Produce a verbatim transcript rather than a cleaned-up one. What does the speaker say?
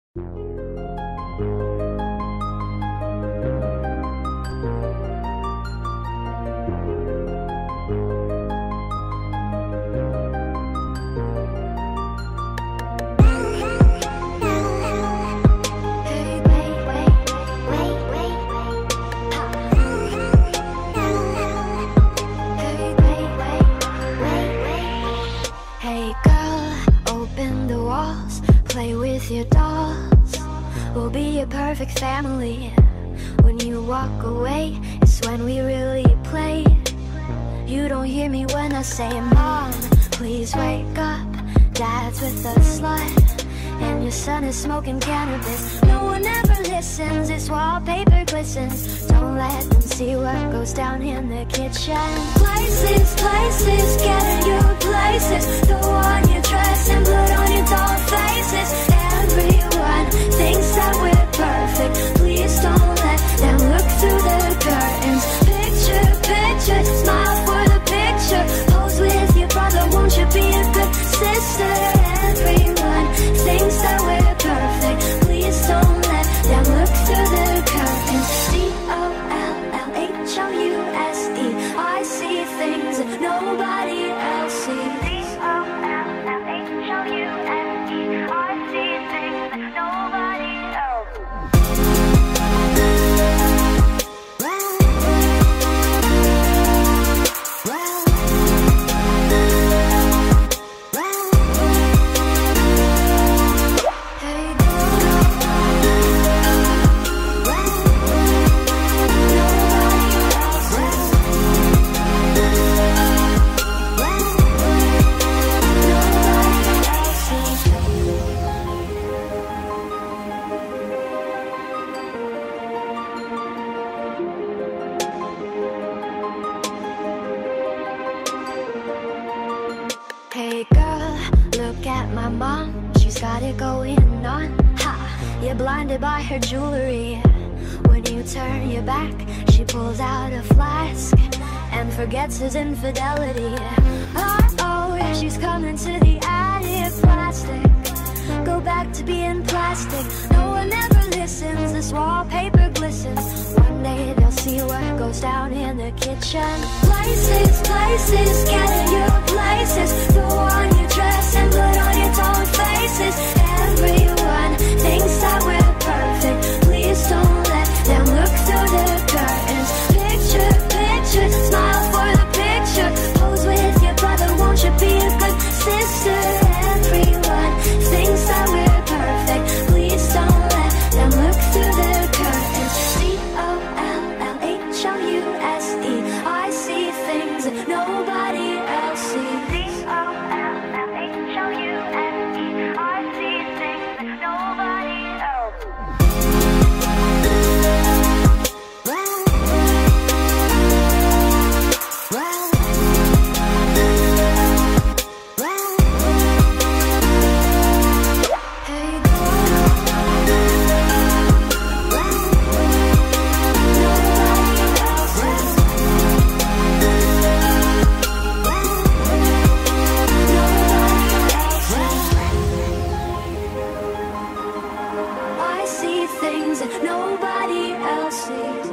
Hey girl, open the walls, play with your dolls. We'll be a perfect family. When you walk away, it's when we really play. You don't hear me when I say, Mom, please wake up. Dad's with a slut, and your son is smoking cannabis. No one ever listens, this wallpaper glistens. Don't let them see what goes down in the kitchen. Places, places, getting you places. Throw on your dress and put on your doll faces. Everyone thinks that we're perfect. Please don't let them look through the curtains. Picture, picture, smile for the picture. Pose with your brother, won't you be a good sister? Everyone thinks that we're perfect. Please don't let them look through the curtains. C O L L H O U S E. I see things that nobody else sees. C O L L H O U S E. I see things that nobody else Hey girl, look at my mom, she's got it going on. Ha! You're blinded by her jewelry. When you turn your back, she pulls out a flask and forgets his infidelity. Uh-oh, she's coming to the attic. Plastic, go back to being plastic. No one ever listens, this wallpaper glistens. One day they'll see what goes down in the kitchen. Places, places, getting your places. Throw on your dress and put on your doll faces. Everyone thinks that we're perfect. Please don't let them look through the curtains. Picture, picture, smile for the picture. Pose with your brother, won't you be a good sister? Everyone thinks that we're perfect. Please don't let them look through the curtains. C O L L H O U S E. I see things that nobody else sees. C O L L H O U S E. I see things that nobody else things that nobody else sees.